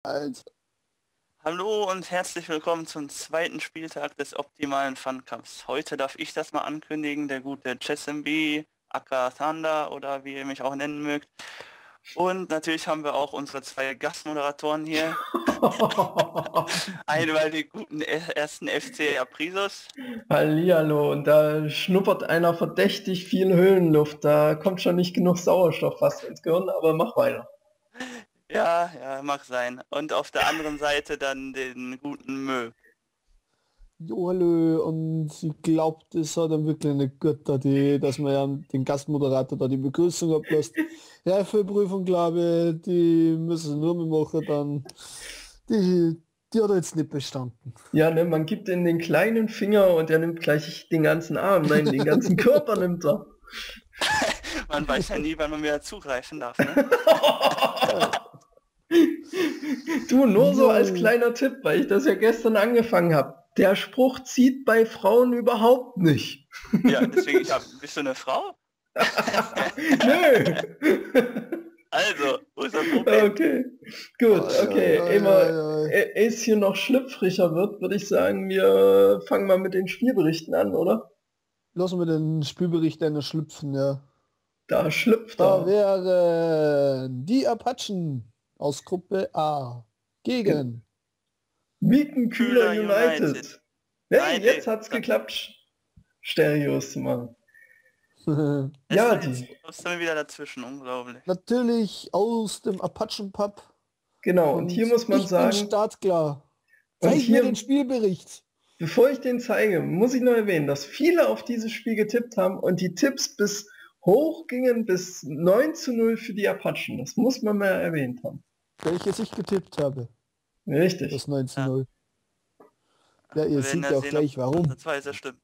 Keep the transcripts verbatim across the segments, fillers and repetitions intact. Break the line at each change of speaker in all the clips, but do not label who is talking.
eins.
Hallo und herzlich willkommen zum zweiten Spieltag des optimalen Fun Cups. Heute darf ich das mal ankündigen, der gute Chesembi, aka Thunder oder wie ihr mich auch nennen mögt. Und natürlich haben wir auch unsere zwei Gastmoderatoren hier. Einmal den guten ersten F C Aprisos.
Hallihallo, und da schnuppert einer verdächtig viel Höhenluft. Da kommt schon nicht genug Sauerstoff fast ins Gehirn, aber mach weiter.
Ja, ja, mag sein. Und auf der anderen Seite dann den guten Mö.
Jo, hallo, und ich glaube, das hat dann wirklich eine gute Idee, dass man ja den Gastmoderator da die Begrüßung ablässt. Reifeprüfung, glaube ich, die müssen sie nur mehr machen, dann die, die hat er jetzt nicht bestanden.
Ja, ne, man gibt ihm den kleinen Finger und er nimmt gleich den ganzen Arm. Nein, den ganzen Körper nimmt er.
Man weiß ja nie, wann man wieder zugreifen darf, ne?
Du, nur so
Jo.
als kleiner Tipp, weil ich das ja gestern angefangen habe. Der Spruch zieht bei Frauen überhaupt nicht.
Ja, deswegen, ich hab, bist du eine Frau?
Nö.
Also, wo ist das Problem?
Okay, gut, okay.
Oi, oi,
Immer,
oi, oi.
ehe es hier noch schlüpfriger wird, würde ich sagen, wir fangen mal mit den Spielberichten an, oder?
Lassen wir den Spielbericht einer schlüpfen, ja.
Da schlüpft
Da
er.
wären die Apachen aus Gruppe A gegen
Mietenkühler
Kühler
United.
United.
Hey,
Nein,
jetzt
ey,
hat's
da-
geklappt, Stereos zu machen.
ist
Ja,
dann jetzt,
die,
ist dann wieder dazwischen, unglaublich.
natürlich aus dem Apachen-Pub.
genau. Und hier muss man
ich bin
sagen,
startklar.
und
Zeig
hier-
mir den Spielbericht.
bevor ich den zeige, muss ich nur erwähnen, dass viele auf dieses Spiel getippt haben und die Tipps bis hoch gingen bis neun zu null für die Apachen. Das muss man mal erwähnt haben.
Welches ich getippt habe.
Richtig.
Das neun zu null. Ja, ihr
Wir werden
seht
ja
ja auch
sehen,
gleich
ob
warum.
Das weiß ja stimmt.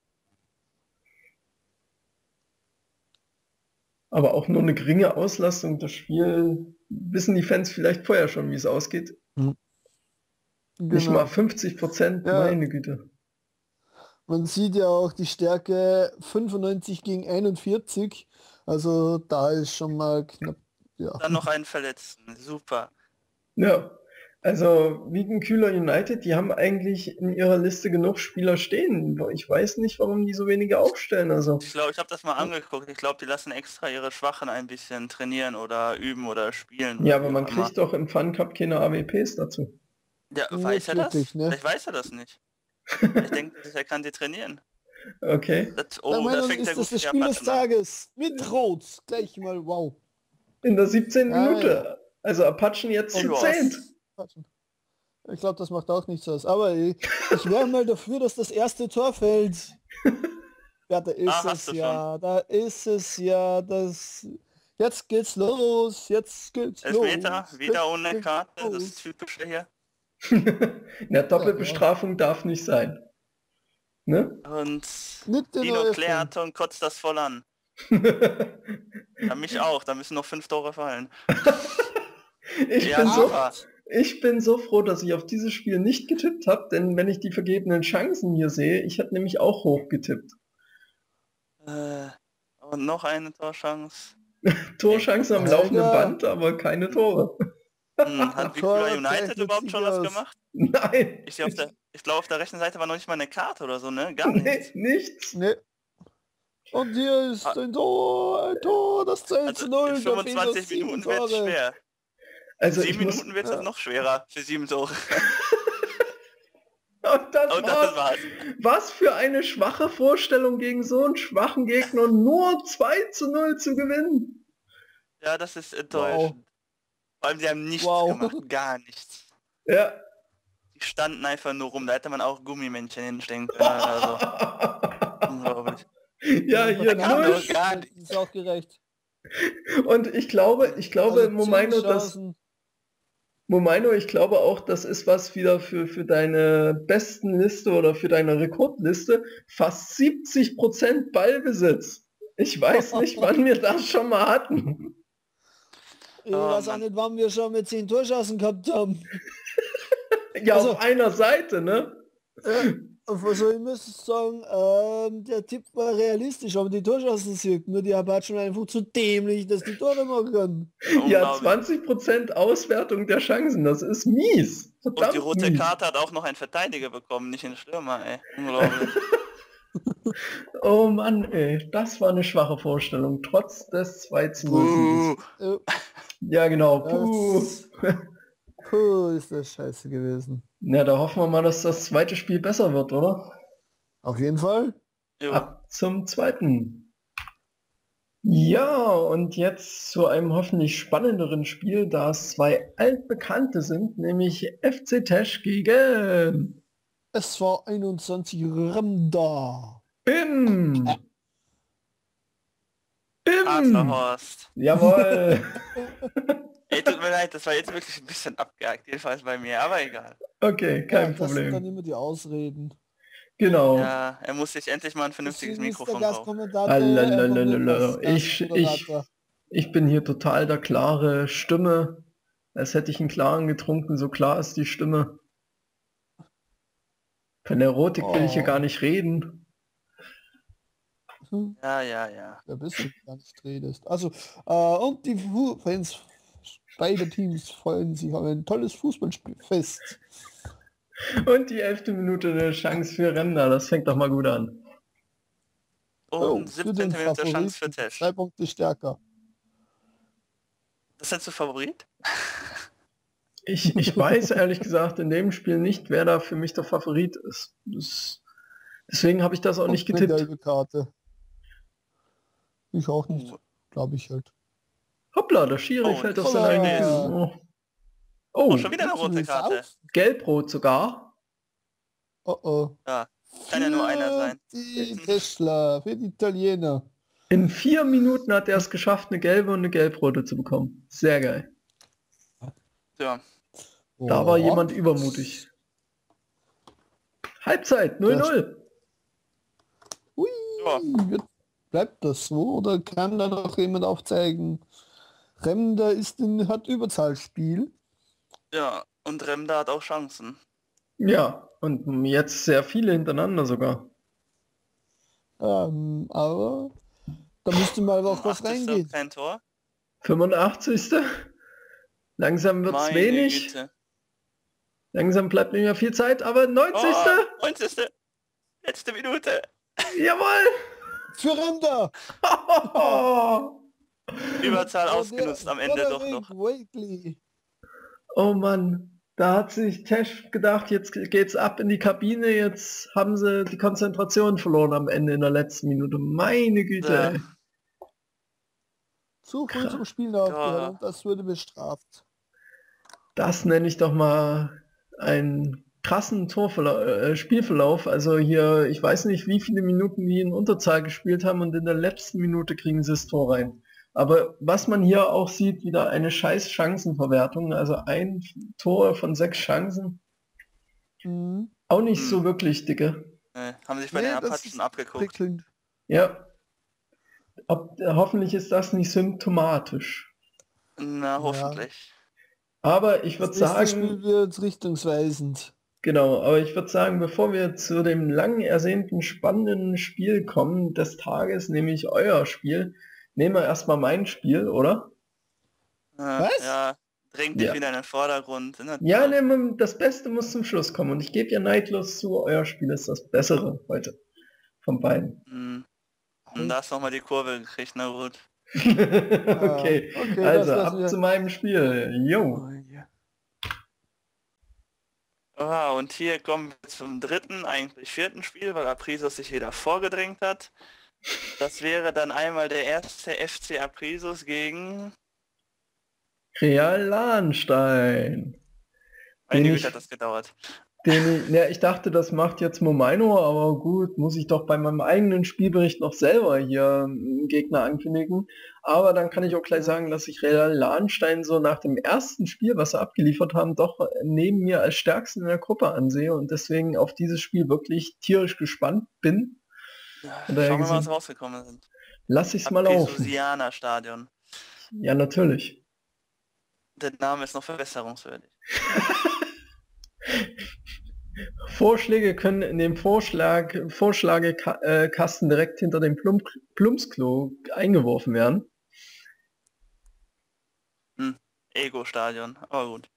Aber auch nur eine geringe Auslastung. Das Spiel wissen die Fans vielleicht vorher schon, wie es ausgeht. Nicht
Genau.
mal fünfzig Prozent,
Ja.
meine Güte.
Man sieht ja auch die Stärke fünfundneunzig gegen einundvierzig. Also da ist schon mal knapp. Ja.
Dann noch einen Verletzten. Super.
Ja, also Mietenkühler United, die haben eigentlich in ihrer Liste genug Spieler stehen. Ich weiß nicht, warum die so wenige aufstellen. Also
Ich glaube, ich habe das mal angeguckt. Ich glaube, die lassen extra ihre Schwachen ein bisschen trainieren oder üben oder spielen.
ja,
oder
aber
wie
man
auch immer.
kriegt doch im Fun Cup keine A W Ps dazu.
Ja,
Nicht
weiß er das?
wirklich, ne?
Vielleicht weiß er das nicht. Ich denke, er kann die trainieren.
Okay.
Das,
Der
oh, das
Meinung
fängt ja
ist
gut
das das
für die
Spiel des
Apachen an.
Tages. Mit Rot. Gleich mal wow.
In der siebzehnten
Ja,
Minute.
ja.
Also Apachen jetzt
Und
zu
ja.
zehnt.
Ich glaube, das macht auch nichts aus. Aber ich, ich wäre mal dafür, dass das erste Tor fällt. Ja, da ist
Ah, hast
es
du
ja. Da ist es ja. Das. Jetzt geht's los. Jetzt geht's
Elfmeter,
los.
wieder
Jetzt
ohne
geht's
Karte, das
los.
ist typisch hier.
Na, Doppelbestrafung darf nicht sein. Ne?
Und
Nicht in
Dino
Eröffnung.
klärt und kotzt das voll an. Ja, mich auch, da müssen noch fünf Tore fallen.
Ich,
Ja,
bin so,
super.
ich bin so froh, dass ich auf dieses Spiel nicht getippt habe, denn wenn ich die vergebenen Chancen hier sehe, ich hätte nämlich auch hoch getippt.
Äh, und noch eine Torchance.
Torchancen am
Alter.
laufenden Band, aber keine Tore.
Hm, hat Victoria
Tor
United
zeichnet
überhaupt
sich
schon was
aus.
gemacht?
Nein,
Ich, sehe auf der, ich glaube, auf der rechten Seite war noch nicht mal eine Karte oder so, ne? Gar
nee,
nichts.
nichts.
Ne. Und hier ist
Ah.
ein Tor, ein Tor, das zwei zu
Also
null.
in
da fehlen noch
fünfundzwanzig
sieben
Minuten wird es
Tore.
schwer.
Also
In
ich
sieben
muss,
Minuten wird es
Ja.
noch schwerer für sieben Tore.
und das,
Und
war's.
das war's.
Was für eine schwache Vorstellung gegen so einen schwachen Gegner, nur zwei zu null zu gewinnen.
Ja, das ist enttäuschend. Vor allem, sie haben nichts
Wow.
gemacht, gar nichts.
Ja.
Die standen einfach nur rum, da hätte man auch Gummimännchen hinstellen können oder so. Unglaublich.
Ja, hier
kann
null.
doch gar
Das ist auch gerecht.
Und ich glaube, ich glaube,
Also zehn
Momaino, das,
Chancen.
Momaino, ich glaube auch, das ist was wieder für, für deine besten Liste oder für deine Rekordliste. Fast siebzig Prozent Ballbesitz. Ich weiß nicht, wann wir das schon mal hatten.
Ich
Oh,
weiß auch
Mann.
nicht, wann wir schon mit zehn Torschancen gehabt haben.
Ja,
Also-
auf einer Seite, ne?
Äh, also ich muss sagen, ähm, der Tipp war realistisch, aber die Torschancen sind nur die Apachen einfach zu dämlich, dass die Tore machen können.
Ja,
Unglaublich.
zwanzig Prozent Auswertung der Chancen, das ist mies.
Und die
Verdammt
rote
mies.
Karte hat auch noch ein Verteidiger bekommen, nicht ein Stürmer, ey. Unglaublich.
Oh Mann, ey, das war eine schwache Vorstellung, trotz des zwei zu null Sieges.
Uh,
Äh,
Ja, genau. Puh.
das, puh, ist das scheiße gewesen.
Na, da hoffen wir mal, dass das zweite Spiel besser wird, oder?
Auf jeden Fall.
jo.
Ab zum zweiten. Ja, und jetzt zu einem hoffentlich spannenderen Spiel, da es zwei altbekannte sind, nämlich F C Tesch gegen
Es war einundzwanzig Ramda.
Bim. Bim.
Adlerhorst.
Jawohl.
Ey, tut mir leid, das war jetzt wirklich ein bisschen abgehakt, jedenfalls bei mir, aber egal.
Okay, kein
Ja, das sind dann
Problem.
immer die Ausreden.
Genau.
Ja, er muss sich endlich mal ein vernünftiges
Deswegen ist der
Mikrofon kaufen.
Gastkommentator einfach nur
Alalalala.
Gast-
Ich, ich,
Gastmoderator.
ich bin hier total der klare Stimme. Als hätte ich einen klaren getrunken, so klar ist die Stimme. Von Erotik will ich hier
Oh.
gar nicht reden.
Hm,
Ja, ja, ja.
wer bist du, gar nicht redest. Also, äh, und die Fu- Fans beider Teams freuen sich auf ein tolles Fußballspielfest.
Und die elfte Minute eine Chance für Render, das fängt doch mal gut an.
Oh,
Und
für den
siebzehnte Minute Chance für
Favoriten.
Tesch.
Zwei Punkte stärker.
Das ist dein Favorit?
Ich, ich weiß ehrlich gesagt in dem Spiel nicht, wer da für mich der Favorit ist. Das, deswegen habe ich das auch nicht
Und eine
getippt.
gelbe Karte. Ich auch nicht,
Oh,
glaube ich halt.
Hoppla, der Schiri
Oh,
fällt auf
hoppla.
seine eigene Füße. Oh,
oh,
oh
schon wieder eine
Willst du
rote
das
Karte.
auch?
Gelbrot sogar.
Oh oh.
Ja, kann ja nur einer
Für
sein.
Die Tesla, für die Italiener.
In vier Minuten hat er es geschafft, eine gelbe und eine gelbrote zu bekommen. Sehr geil.
Ja,
Da war
Oh.
jemand übermutig. Halbzeit, null null.
Ui,
Ja.
wird- bleibt das so oder kann da noch jemand aufzeigen? Remder ist in, hat Überzahlspiel.
ja. Und Remda hat auch Chancen.
Ja, und jetzt sehr viele hintereinander sogar.
Ähm, aber da müsste mal auch was
achtzigster
reingehen.
Kein Tor.
fünfundachtzigste Langsam wird's
Meine
wenig.
Güte.
Langsam bleibt nicht mehr viel Zeit, aber neunzigste
Oh, neunzigste Letzte Minute.
Jawohl!
Für Remder!
Überzahl
Oh, der
ausgenutzt am Ende doch
Roderick
noch.
Wakely.
Oh Mann, da hat sich Tesch gedacht, jetzt geht's ab in die Kabine, jetzt haben sie die Konzentration verloren am Ende in der letzten Minute. Meine Güte,
Ja.
ey.
Zu früh
Krass.
zum Spielen aufgehört
Ja.
und das wurde bestraft.
Das nenne ich doch mal einen krassen Torverlauf, äh, Spielverlauf. Also hier, ich weiß nicht, wie viele Minuten die in Unterzahl gespielt haben und in der letzten Minute kriegen sie das Tor rein. Aber was man hier auch sieht, wieder eine scheiß Chancenverwertung. Also ein Tor von sechs Chancen.
Mhm.
Auch nicht
Hm.
so wirklich dicke.
Äh, haben sich bei
Nee,
den
das
Apachen
ist
abgeguckt.
prickelnd.
Ja. Ob, äh, hoffentlich ist das nicht symptomatisch.
Na, hoffentlich.
Aber ich würde
Das nächste
sagen,
Spiel wird richtungsweisend.
genau, aber ich würde sagen, bevor wir zu dem lang ersehnten, spannenden Spiel kommen des Tages, nämlich euer Spiel, nehmen wir erstmal mein Spiel, oder?
Äh,
Was?
Ja, drängt dich
Ja.
wieder in den Vordergrund. Na,
Ja,
toll.
nehmen wir, das Beste muss zum Schluss kommen und ich gebe ja neidlos zu, euer Spiel ist das Bessere heute von beiden.
Hm. Und da hast du nochmal die Kurve gekriegt, na gut.
Okay,
Ah, okay,
also
das lassen
ab
wir-
zu meinem Spiel. Jo.
Oh, ja.
Ah, und hier kommen wir zum dritten, eigentlich vierten Spiel, weil Aprisos sich wieder vorgedrängt hat. Das wäre dann einmal der erste F C Aprisos gegen...
Real Lahnstein.
Meine
Den
Güte,
ich-
hat das gedauert.
Den ich, ja, ich dachte, das macht jetzt Momaino, aber gut, muss ich doch bei meinem eigenen Spielbericht noch selber hier einen Gegner ankündigen. Aber dann kann ich auch gleich sagen, dass ich Real Lahnstein so nach dem ersten Spiel, was sie abgeliefert haben, doch neben mir als stärksten in der Gruppe ansehe und deswegen auf dieses Spiel wirklich tierisch gespannt bin.
Ja,
Hat er ja
schauen wir mal, was
gesehen.
rausgekommen sind.
Lass ich's mal laufen.
Aprisusianer Stadion.
Ja, natürlich.
Der Name ist noch verbesserungswürdig.
Vorschläge können in dem Vorschlag, Vorschlagekasten direkt hinter dem Plump Plumpsklo eingeworfen werden.
Hm, Ego-Stadion, aber gut.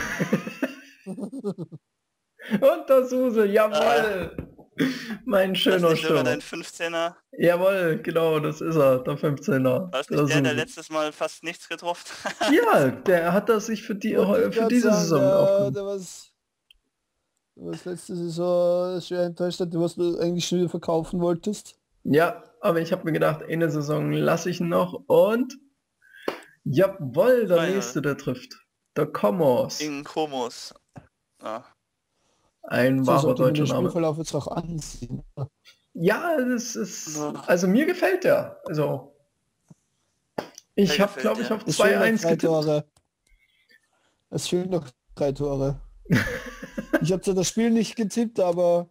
Und der Suse, jawohl! Mein schöner
Das ist sogar
Stürmer.
dein fünfzehner.
Jawohl, genau, das ist er, der fünfzehner.
War das
Der
nicht der, der
Suse.
letztes Mal fast nichts getroffen hat?
Ja, der hat das sich für, die,
Wollte ich
für
grad
diese
sagen,
Saison
der,
aufgenommen.
der was, der was letzte Saison schwer enttäuscht hat, was du eigentlich schon wieder verkaufen wolltest.
Ja, aber ich habe mir gedacht, eine Saison lasse ich ihn noch und jawohl, der
zwei null.
nächste, der trifft. Der Komos.
Gegen Komos. Ja.
Ein
So
wahrer
sollte man
deutscher
den
Name.
Spielverlauf jetzt auch ansehen.
Ja, das ist,
Ja.
also mir gefällt der. Also, ich
Mir
habe,
gefällt
glaube ich,
der.
auf
Es fehlen
zwei
noch
eins
drei
getippt.
Tore. Es fehlen noch drei Tore. Ich habe zwar das Spiel nicht getippt, aber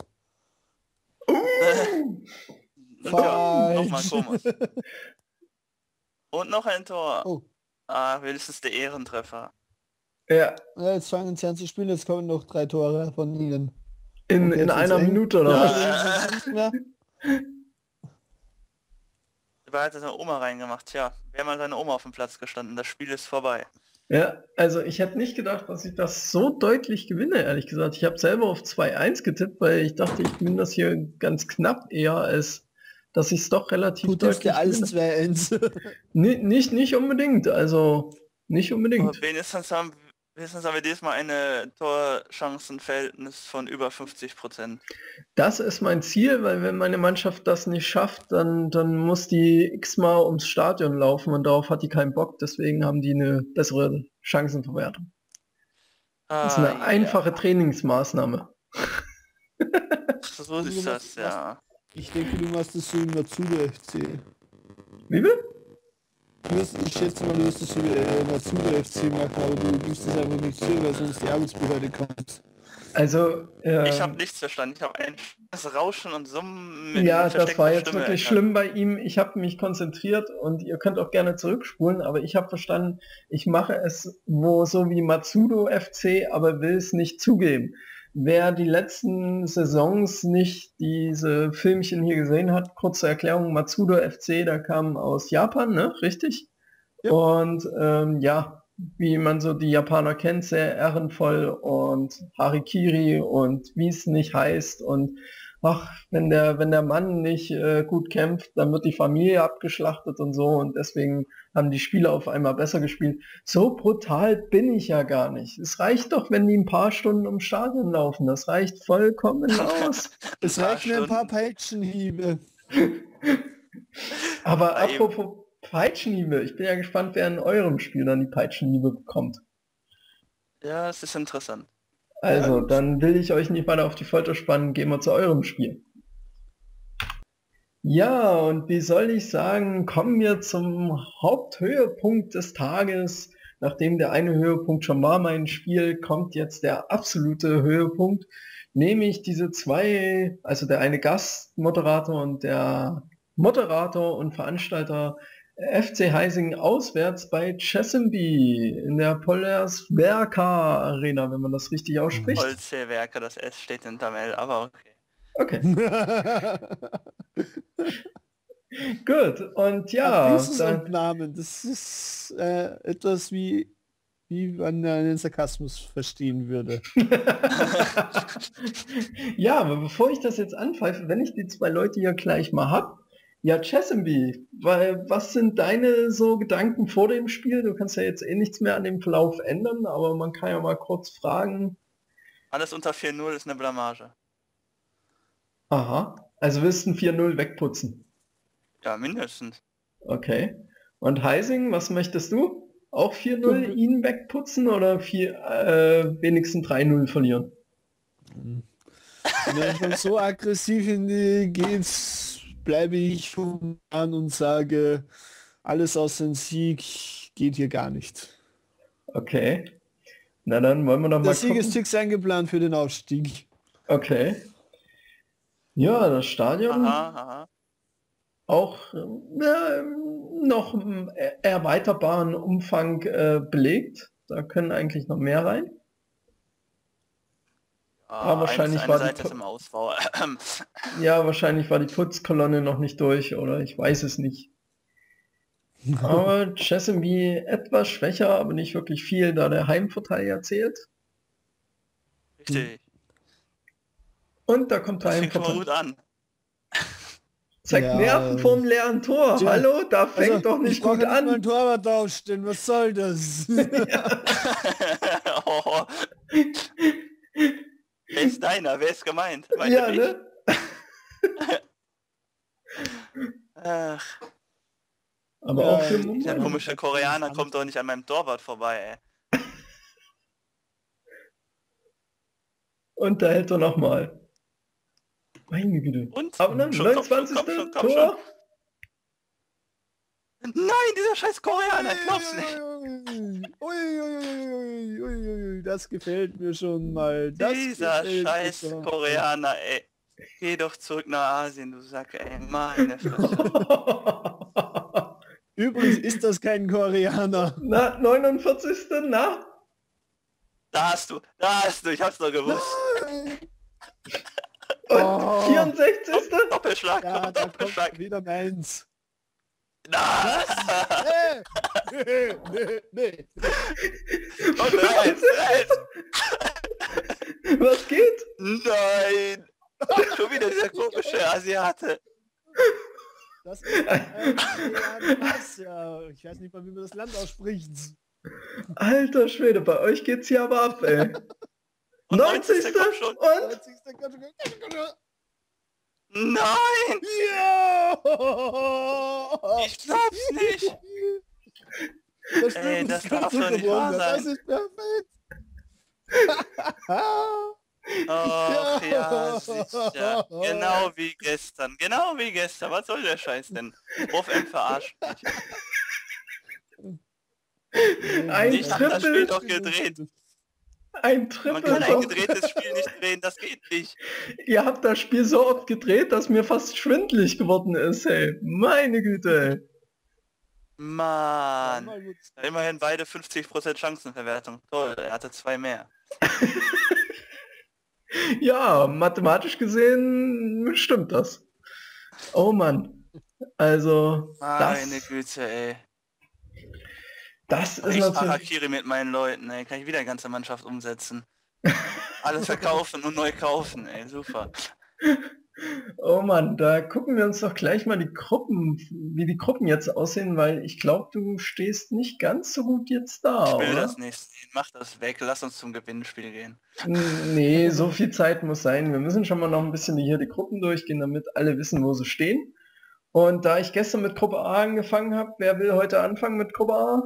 Nochmal
falsch.
Komos. Und noch ein Tor.
Oh,
Ah, wenigstens der Ehrentreffer.
Ja,
ja, jetzt fangen sie an zu spielen, jetzt kommen noch drei Tore von ihnen.
in,
Okay,
in
jetzt wird's
einer
eng.
Minute oder
Ja,
was?
Ja.
das ist nicht mehr.
Da hat seine Oma reingemacht. Tja, wäre mal seine Oma auf dem Platz gestanden. Das Spiel ist vorbei.
Ja, also ich hätte nicht gedacht, dass ich das so deutlich gewinne, ehrlich gesagt. Ich habe selber auf zwei eins getippt, weil ich dachte, ich gewinne das hier ganz knapp eher, als dass ich es doch relativ
Du tippst
deutlich
ja alles
gewinne.
zwei eins.
Ni- Nicht, nicht unbedingt, also nicht
Aber
unbedingt.
wenigstens haben, wenigstens haben wir diesmal eine Torchancenverhältnis von über fünfzig Prozent.
Das ist mein Ziel, weil wenn meine Mannschaft das nicht schafft, dann, dann muss die x-mal ums Stadion laufen und darauf hat die keinen Bock, deswegen haben die eine bessere Chancenverwertung. Das ist
Ah,
eine einfache
ja.
Trainingsmaßnahme.
So ist das, ja.
Ich denke, du machst das so im Matsuda F C.
Wie will?
Du wirst, ich schätze mal, du wirst das so wie äh, Matsuda F C machen, aber du gibst es einfach nicht zu, weil sonst die Arbeitsbehörde kommt.
Also, äh,
Ich habe nichts verstanden. Ich habe ein das Rauschen und Summen mit
ja, das
versteckter
war jetzt
Stimme
wirklich
erkannt.
schlimm bei ihm. Ich habe mich konzentriert und ihr könnt auch gerne zurückspulen, aber ich habe verstanden, ich mache es wo so wie Matsudo F C, aber will es nicht zugeben. Wer die letzten Saisons nicht diese Filmchen hier gesehen hat, kurze Erklärung, Matsudo F C, da kam aus Japan, ne? Richtig?
Ja.
Und ähm, ja, wie man so die Japaner kennt, sehr ehrenvoll und Harikiri und wie es nicht heißt und ach, wenn der, wenn der Mann nicht äh, gut kämpft, dann wird die Familie abgeschlachtet und so und deswegen haben die Spieler auf einmal besser gespielt. So brutal bin ich ja gar nicht. Es reicht doch, wenn die ein paar Stunden ums Stadion laufen. Das reicht vollkommen aus.
Es
Ein paar
reichen ein paar
Stunden.
Peitschenhiebe.
Aber
Bei ihm.
apropos Peitschenhiebe, ich bin ja gespannt, wer in eurem Spiel dann die Peitschenhiebe bekommt.
Ja, es ist interessant.
Also,
Ja.
dann will ich euch nicht weiter auf die Folter spannen, gehen wir zu eurem Spiel. Ja, und wie soll ich sagen, kommen wir zum Haupthöhepunkt des Tages. Nachdem der eine Höhepunkt schon war, mein Spiel, kommt jetzt der absolute Höhepunkt, nämlich diese zwei, also der eine Gastmoderator und der Moderator und Veranstalter F C Heising auswärts bei Chesenby in der Pollersberger Arena, wenn man das richtig ausspricht.
Holzwerker, das S steht hinterm L, aber okay.
Okay, gut. Und
Ja,
ja,
dieses
dann,
und Namen, das ist äh, etwas wie, wie man einen Sarkasmus verstehen würde.
ja, aber bevor ich das jetzt anpfeife, wenn ich die zwei Leute hier gleich mal hab, ja, Chesenby, weil was sind deine so Gedanken vor dem Spiel? Du kannst ja jetzt eh nichts mehr an dem Verlauf ändern, aber man kann ja mal kurz fragen.
Alles unter vier null ist eine Blamage.
Aha, also willst du ein vier null wegputzen?
Ja, mindestens.
Okay. Und Heising, was möchtest du? Auch vier null
Ja.
ihn wegputzen oder vier, äh, wenigstens drei null verlieren?
Wenn man schon so aggressiv in die geht, bleibe ich human und sage, alles außer ein Sieg geht hier gar nicht.
Okay. Na dann wollen wir doch mal
Der Sieg
gucken.
ist fix eingeplant für den Aufstieg.
Okay. Ja, das Stadion
Aha, aha.
auch äh, ja, noch im er- erweiterbaren Umfang äh, belegt. Da können eigentlich noch mehr rein. Ah, wahrscheinlich
eine
war die
Seite
Pu-
ist im Ausbau.
Ja, wahrscheinlich war die Putzkolonne noch nicht durch oder ich weiß es nicht. Aber Chesapeake etwas schwächer, aber nicht wirklich viel, da der Heimverteidiger zählt.
Richtig.
Und da kommt der
Das fängt schon mal gut
Heimverteidiger.
an.
Zeigt
Ja.
Nerven vorm leeren Tor.
Tja,
Hallo, da fängt
Also,
doch nicht
ich brauche
gut
ja nicht mal einen
an.
Torwart aufstellen, was soll das?
Oh. Wer ist deiner? Wer ist gemeint? Meint
Ja,
er mich?
ne?
Ach,
Aber
Ja,
auch für
dieser
der
Moment.
komische Koreaner kommt doch nicht an meinem Torwart vorbei, ey.
Und da hält er nochmal. Meine Güte.
Und?
Aber dann,
Schon, komm schon,
neunundzwanzigste
komm schon, komm
Tor.
Nein, dieser scheiß Koreaner, ich glaub's nicht.
Uiuiuiui, das gefällt mir schon mal. Das
Dieser
gefällt mir
scheiß
schon.
Koreaner, ey. Geh doch zurück nach Asien, du Sack, ey. Meine Fresse.
Übrigens ist das kein Koreaner.
Na, neunundvierzigste Na?
Da hast du, da hast du, ich hab's doch gewusst.
Und
Oh.
vierundsechzigste
Doppelschlag,
Ja, da
Doppelschlag.
kommt wieder meins.
Na,
Nee, nee, nee, nee.
und eins, eins.
Was geht?
Nein. Schon wieder dieser komische Asiate.
Das ist ein was, ja. Ich weiß nicht mal, wie man das Land ausspricht.
Alter Schwede, bei euch geht's hier aber ab, ey.
Und
neunzigste
kommt schon.
und
Nein,
Ja!
ich glaub's nicht.
Das,
Ey, das
stimmt,
darf doch nicht wahr
das
sein.
ist perfekt.
Ach ja, sicher. Genau wie gestern. Genau wie gestern. Was soll der Scheiß denn? Ruf M verarscht mich.
Ein
Ich hab das Spiel
Triple,
doch gedreht.
ein
Man
Triple.
kann ein
Von,
gedrehtes Spiel nicht drehen, das geht nicht.
ihr habt das Spiel so oft gedreht, dass mir fast schwindelig geworden ist, ey. Meine Güte, ey.
Mann. Immerhin beide fünfzig Prozent Chancenverwertung. Toll, er hatte zwei mehr.
Ja, mathematisch gesehen stimmt das. Oh Mann. Also,
Meine
das,
Güte, ey.
das ist
Ich
natürlich...
Harakiri mit meinen Leuten, ey. Kann ich wieder eine ganze Mannschaft umsetzen. Alles verkaufen und neu kaufen, ey. Super.
Oh Mann, da gucken wir uns doch gleich mal die Gruppen, wie die Gruppen jetzt aussehen, weil ich glaube, du stehst nicht ganz so gut jetzt da,
Ich will
oder?
das nicht sehen. Mach das weg. Lass uns zum Gewinnspiel gehen.
Nee, so viel Zeit muss sein. Wir müssen schon mal noch ein bisschen hier die Gruppen durchgehen, damit alle wissen, wo sie stehen. Und da ich gestern mit Gruppe A angefangen habe, wer will heute anfangen mit Gruppe A?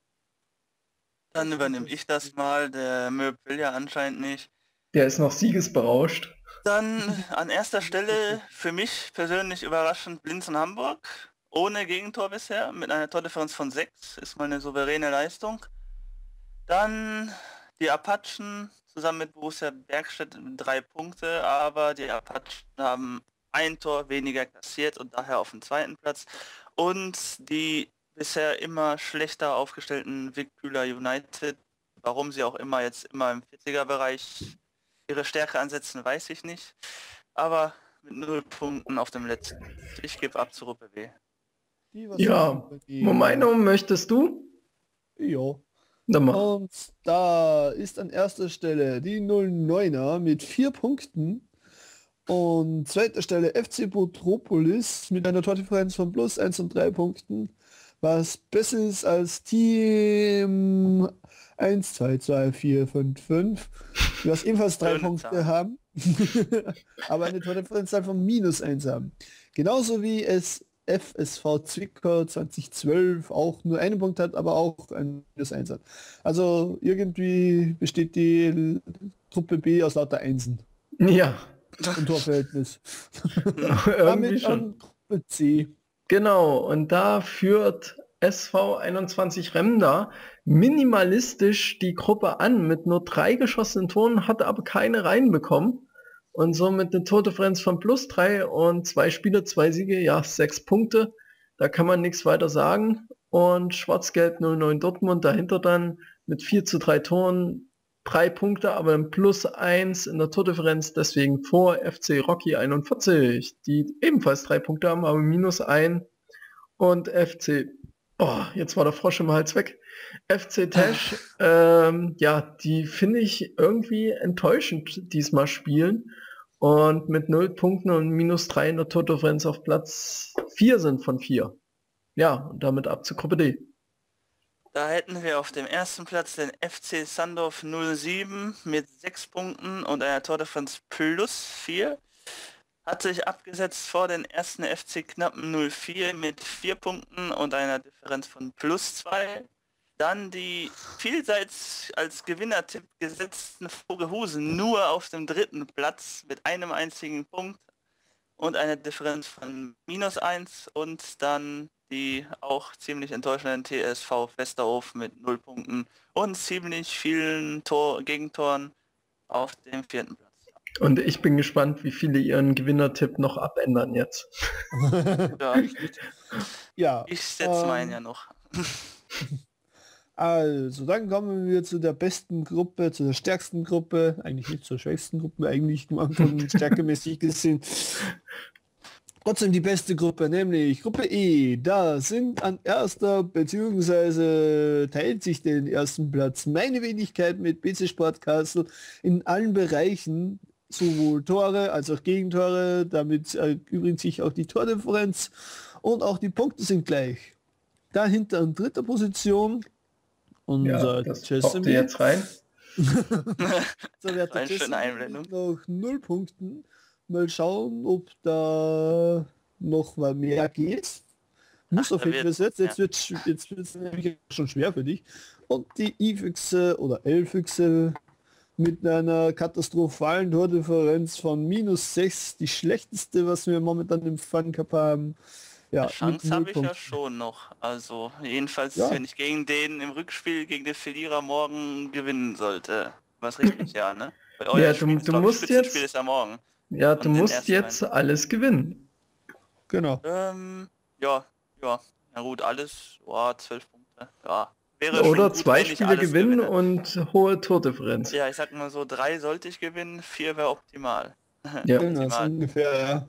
Dann übernehme ich das mal. Der Möb will ja anscheinend nicht.
Der ist noch siegesberauscht.
Dann an erster Stelle für mich persönlich überraschend Blinzen Hamburg. Ohne Gegentor bisher, mit einer Tordifferenz von sechs. Ist mal eine souveräne Leistung. Dann die Apachen zusammen mit Borussia Bergstedt drei Punkte, aber die Apachen haben ein Tor weniger kassiert und daher auf dem zweiten Platz. Und die bisher immer schlechter aufgestellten Wickbühler United, warum sie auch immer jetzt immer im vierziger-Bereich ihre Stärke ansetzen, weiß ich nicht. Aber mit null Punkten auf dem letzten. Ich gebe ab zu Ruppe W.
Die, was
Ja,
die-
Momino, möchtest du?
Ja.
Dann mach.
Und da ist an erster Stelle die null neuner mit vier Punkten. Und zweiter Stelle F C Botropolis mit einer Tordifferenz von plus eins und drei Punkten. Was besser ist als Team eins, zwei, zwei, vier, fünf, fünf. Was ebenfalls drei
Schöne
Punkte
Zahl.
haben. Aber eine Tordifferenz von minus eins haben. Genauso wie es F S V Zwickau zwanzig zwölf auch nur einen Punkt hat, aber auch ein minus eins hat. Also irgendwie besteht die Truppe B aus lauter Einsen
Ja,
im Torverhältnis.
irgendwie
Damit
schon.
an Gruppe C.
Genau, und da führt S V einundzwanzig Remda minimalistisch die Gruppe an mit nur drei geschossenen Toren, hat aber keine reinbekommen. Und somit eine Tordifferenz von plus drei und zwei Spiele, zwei Siege, ja, sechs Punkte. Da kann man nichts weiter sagen. Und Schwarz-Gelb null neun Dortmund dahinter dann mit vier zu drei Toren drei Punkte, aber ein Plus eins in der Tordifferenz, deswegen vor F C Rocky einundvierzig, die ebenfalls drei Punkte haben, aber minus ein. Und F C, oh, jetzt war der Frosch im Hals weg. F C Tesch, ähm, ja, die finde ich irgendwie enttäuschend diesmal spielen und mit null Punkten und minus drei in der Tordifferenz auf Platz vier sind von vier. Ja, und damit ab zur Gruppe D.
Da hätten wir auf dem ersten Platz den F C Sandorf null sieben mit sechs Punkten und einer Tordifferenz plus vier. Hat sich abgesetzt vor den ersten F C Knappen null vier mit vier Punkten und einer Differenz von plus zwei. Dann die vielseits als Gewinnertipp gesetzten Vogelhusen nur auf dem dritten Platz mit einem einzigen Punkt und einer Differenz von minus eins und dann die auch ziemlich enttäuschenden T S V Westerhof mit null Punkten und ziemlich vielen Tor Gegentoren auf dem vierten Platz.
Und ich bin gespannt, wie viele ihren Gewinnertipp noch abändern jetzt.
Ja,
Ja.
ich setze
ähm,
meinen ja noch.
Also, dann kommen wir zu der besten Gruppe, zu der stärksten Gruppe, eigentlich nicht zur schwächsten Gruppe, eigentlich nur von stärkemäßig gesehen. Trotzdem die beste Gruppe, nämlich Gruppe E. Da sind an erster, beziehungsweise teilt sich den ersten Platz meine Wenigkeit mit B C Sport Kassel in allen Bereichen, sowohl Tore als auch Gegentore, damit erübrigt sich auch die Tordifferenz und auch die Punkte sind gleich. Dahinter an dritter Position unser
Ja, das
Jessamine.
poppt ihr jetzt rein.
So wird
Eine schöne
Jessamine
Einblendung.
noch null Punkten. Mal schauen, ob da noch mal mehr geht. Muss
Ach,
auf
da
jeden Fall
wird-
jetzt. Jetzt
ja.
wird jetzt wird's nämlich schon schwer für dich. Und die I-Füchse oder L-Füchse mit einer katastrophalen Tordifferenz von minus sechs, die schlechteste, was wir momentan im Fun Cup haben. Ja,
Chance
mit
habe
null
ich ja
Punkten.
schon noch. Also jedenfalls,
Ja.
wenn ich gegen den im Rückspiel, gegen den Verlierer morgen gewinnen sollte. Was richtig, ja, ne? Weil euer
Ja, du-
Spiel ist,
du
glaub ich,
musst
Spitzenspiel
jetzt-
ist ja morgen.
Ja,
Und
du
den
musst
ersten
jetzt alles gewinnen.
Genau.
Ähm, ja, ja. Na gut, alles, ja, zwölf Punkte. Ja. Wäre
Oder
schon gut,
zwei
wenn ich
Spiele
alles
gewinnen
gewinne.
und hohe Tordifferenz.
Ja, ich sag mal so, drei sollte ich gewinnen, vier wäre optimal.
Ja.
Genau, so
Optimal.
ungefähr, ja.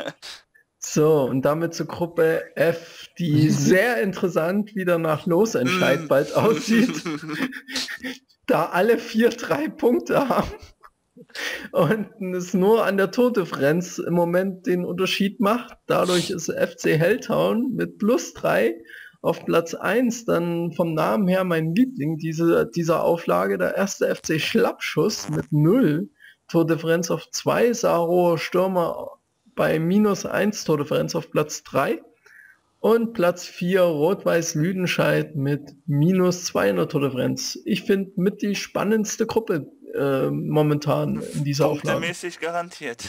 So, und damit zur Gruppe F, die sehr interessant wieder nach Losentscheid
Mm.
bald aussieht, da alle vier drei Punkte haben und es nur an der Tordifferenz im Moment den Unterschied macht. Dadurch ist F C Helltown mit plus drei auf Platz eins, dann vom Namen her mein Liebling diese, dieser Auflage, der erste F C Schlappschuss mit null Tordifferenz auf zwei, Saarrohr Stürmer bei minus eins Tordifferenz auf Platz drei und Platz vier Rot-Weiß Lüdenscheid mit minus zwei in der Tordifferenz. Ich finde mit die spannendste Gruppe äh, momentan in dieser Auflage.
Punktemäßig garantiert.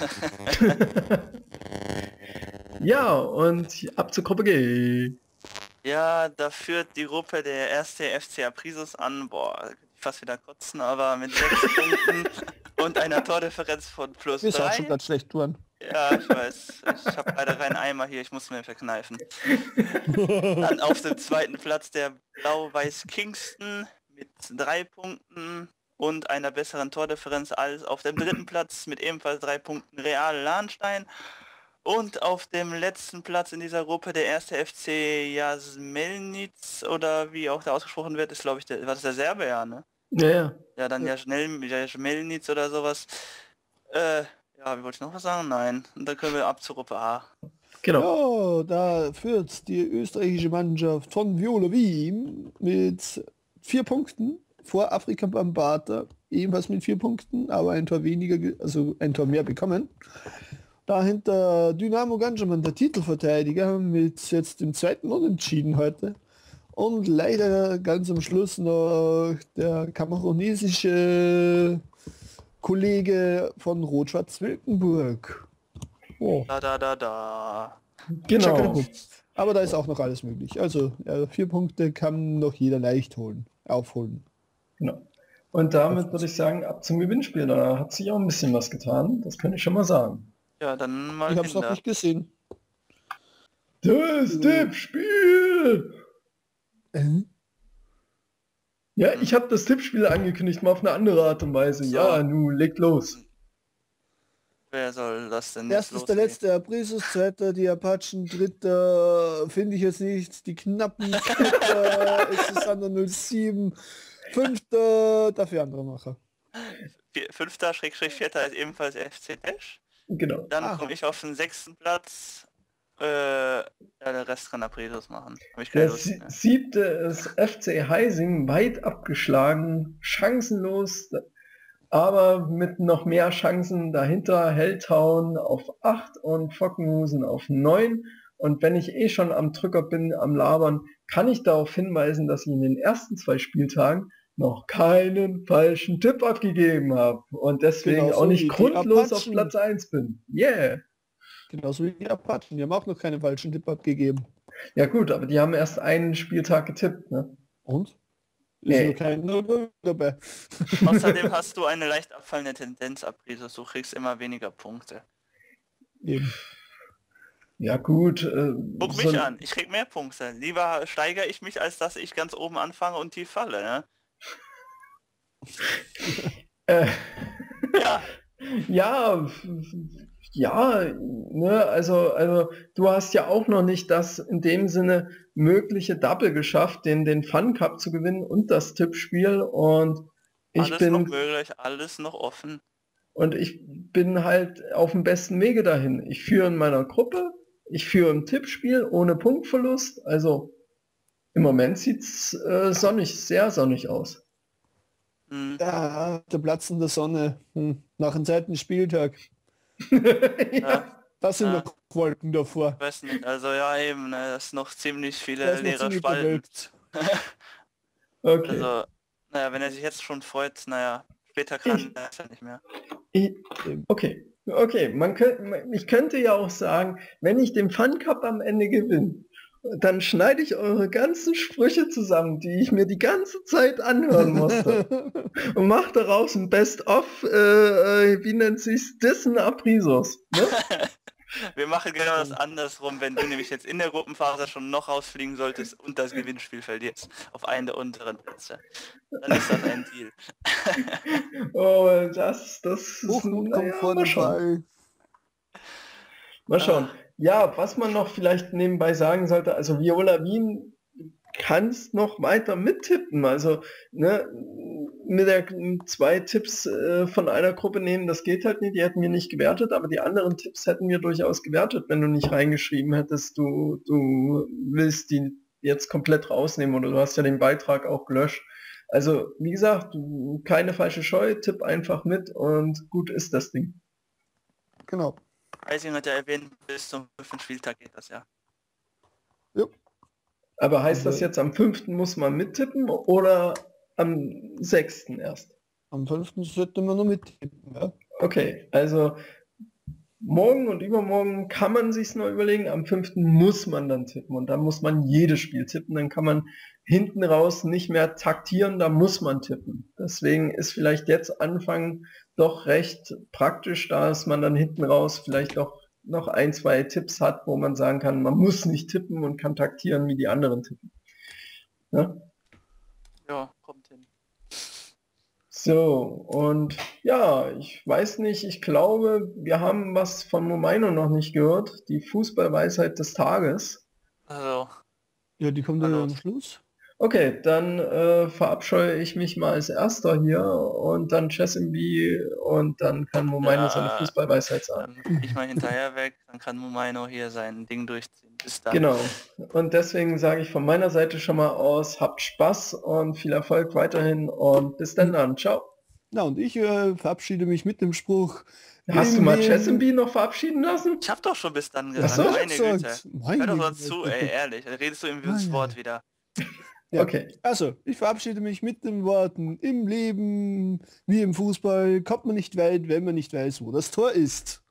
Ja, und ab zur Gruppe G.
Ja, da führt die Gruppe der erste F C Aprisos an. Boah, fast wieder kotzen, aber mit sechs Punkten und einer Tordifferenz von plus
Ist auch schon
drei.
ganz schlecht tun.
Ja, ich weiß. Ich habe leider keinen Eimer hier, ich muss mir verkneifen. Dann auf dem zweiten Platz der Blau-Weiß Kingston mit drei Punkten und einer besseren Tordifferenz als auf dem dritten Platz mit ebenfalls drei Punkten Real Lahnstein. Und auf dem letzten Platz in dieser Gruppe der erste F C Jasmelnitz oder wie auch da ausgesprochen wird, ist glaube ich, der, war das der Serbe, ja, ne?
Ja, ja.
Ja, dann Jasmelnitz oder sowas. Äh, ja, wie wollte ich noch was sagen? Nein. Und dann können wir ab zur Gruppe A.
Genau.
Ja, da führt die österreichische Mannschaft von Viola Wien mit vier Punkten vor Afrika Bambata, ebenfalls mit vier Punkten, aber ein Tor weniger, ge- also ein Tor mehr bekommen. Dahinter Dynamo Ganjaman, der Titelverteidiger, mit jetzt dem zweiten Unentschieden heute. Und leider ganz am Schluss noch der kamerunesische Kollege von Rot-Schwarz-Wilkenburg. Oh.
Da, da, da, da.
Genau.
Aber da ist auch noch alles möglich. Also ja, vier Punkte kann noch jeder leicht holen, aufholen.
Genau. Und damit würde ich sagen, ab zum Gewinnspiel. Da hat sich auch ein bisschen was getan. Das kann ich schon mal sagen.
Ja, dann mal
Ich habe es noch
Kinder.
nicht gesehen.
Das Tippspiel!
Äh?
Ja, ich habe das Tippspiel angekündigt, mal auf eine andere Art und Weise.
So.
Ja, nu, legt los.
Wer soll das denn jetzt
Erst ist der
loslegen?
letzte Aprisus, zweiter die Apachen, dritter finde ich jetzt nicht, die Knappen, vierter ist es an der null sieben, fünfter dafür andere Macher.
Vier- Fünfter, Schrägstrich Vierter ist ebenfalls F C Dash.
Genau.
Dann
Ah.
komme ich auf den sechsten Platz. Äh, ja, der Rest kann Aprisus machen. Hab ich keine
Der
Lust
sie-
mehr.
siebte ist F C Heising, weit abgeschlagen, chancenlos, aber mit noch mehr Chancen dahinter. Helltown auf acht und Fockenhusen auf neun. Und wenn ich eh schon am Drücker bin, am Labern, kann ich darauf hinweisen, dass ich in den ersten zwei Spieltagen noch keinen falschen Tipp abgegeben habe und deswegen
Genauso
auch
wie
nicht
die
grundlos auf
Apachen.
Platz eins bin. Yeah!
Genauso wie die Apachen, die haben auch noch keinen falschen Tipp abgegeben.
Ja gut, aber die haben erst einen Spieltag getippt, ne?
Und? Ist
Nee.
nur kein Null dabei.
Außerdem hast du eine leicht abfallende Tendenz, Aprisus. Du kriegst immer weniger Punkte.
Eben.
Ja gut. Äh,
Guck
so-
mich an, ich krieg mehr Punkte. Lieber steigere ich mich, als dass ich ganz oben anfange und tief falle. Ne?
Äh,
Ja,
ja, f- f- ja, ne, also, also du hast ja auch noch nicht das in dem Sinne mögliche Double geschafft, den, den Fun Cup zu gewinnen und das Tippspiel und ich
alles noch
bin
möglich, alles noch offen.
und ich bin halt auf dem besten Wege dahin. Ich führe in meiner Gruppe, ich führe im Tippspiel ohne Punktverlust, also im Moment sieht's äh, sonnig, sehr sonnig aus.
Hm.
Ja, der Platz in der Sonne. Hm. Nach dem zweiten Spieltag.
Ja,
Da sind
Ja.
noch Wolken davor.
weiß nicht, also ja eben, ne, das ist noch ziemlich
Da
viele
ist noch
leere
ziemlich
Spalten.
bewölkt.
Okay.
Also, naja, wenn er sich jetzt schon freut, naja, später kann er es ja nicht mehr.
Ich, okay, okay, man könnte, ich könnte ja auch sagen, wenn ich den Fun Cup am Ende gewinne, dann schneide ich eure ganzen Sprüche zusammen, die ich mir die ganze Zeit anhören musste und mache daraus ein Best-of, äh, äh, wie nennt sich's, Dissen Aprisos. Ne?
Wir machen genau das andersrum, wenn du nämlich jetzt in der Gruppenphase schon noch rausfliegen solltest und das Gewinnspiel verlierst auf einen der unteren Plätze. Dann ist das ein Deal.
Oh, das, das ist,
Hochmut
naja,
kommt vor
mal
dem
schauen.
Fall.
Mal schauen. Ja, was man noch vielleicht nebenbei sagen sollte, also Viola Wien kannst noch weiter mittippen. Also ne, mit der zwei Tipps äh, von einer Gruppe nehmen, das geht halt nicht. Die hätten wir nicht gewertet, aber die anderen Tipps hätten wir durchaus gewertet, wenn du nicht reingeschrieben hättest, du, du willst die jetzt komplett rausnehmen oder du hast ja den Beitrag auch gelöscht. Also wie gesagt, du- keine falsche Scheu, tipp einfach mit und gut ist das Ding.
Genau.
Eising hat ja erwähnt, bis zum fünften Spieltag geht das ja.
Jupp.
Aber heißt
Also-
das jetzt, am fünften muss man mittippen oder am sechsten erst?
Am fünften sollte man noch mittippen. Ja?
Okay, also morgen und übermorgen kann man sich's noch überlegen, am fünften muss man dann tippen und dann muss man jedes Spiel tippen, dann kann man hinten raus nicht mehr taktieren, da muss man tippen. Deswegen ist vielleicht jetzt Anfang doch recht praktisch, dass man dann hinten raus vielleicht doch noch ein, zwei Tipps hat, wo man sagen kann, man muss nicht tippen und kann taktieren, wie die anderen tippen. Ja?
Ja, kommt hin.
So, und ja, ich weiß nicht, ich glaube, wir haben was von Momaino noch nicht gehört, die Fußballweisheit des Tages.
Also,
Ja, die kommt
Na
dann
los.
am Schluss.
Okay, dann äh, verabscheue ich mich mal als erster hier und dann Chesimbi und dann kann Momaino
Ja,
seine Fußballweisheit sagen.
dann bin ich mal hinterher weg, dann kann Mumaino hier sein Ding durchziehen. Bis dann.
Genau. Und deswegen sage ich von meiner Seite schon mal aus, habt Spaß und viel Erfolg weiterhin und bis dann dann. Ciao.
Na, und ich äh, verabschiede mich mit dem Spruch.
Hast du
im
mal
Leben-
Chesimbi noch verabschieden lassen?
Ich hab doch schon bis dann
Ach
gesagt,
so.
meine Güte.
Gesagt. Meine
Hör doch mal
Güte.
zu, ey, ehrlich. Dann redest du im
Nein,
Wort
nein.
wieder.
Ja.
Okay.
Also, ich verabschiede mich mit den Worten, im Leben wie im Fußball kommt man nicht weit, wenn man nicht weiß, wo das Tor ist.